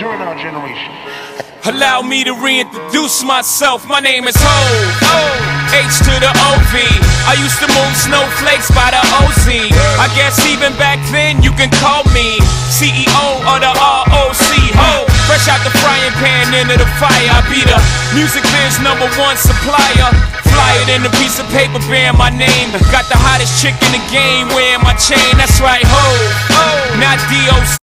during our generation. Allow me to reintroduce myself. My name is Ho, H to the OV. I used to move snowflakes by the OZ. I guess even back then you can call me CEO of the ROC. Ho, fresh out the frying pan into the fire. I be the music biz #1 supplier. Fly it in a piece of paper bearing my name. Got the hottest chick in the game wearing my chain. That's right, Ho, not D.O.C.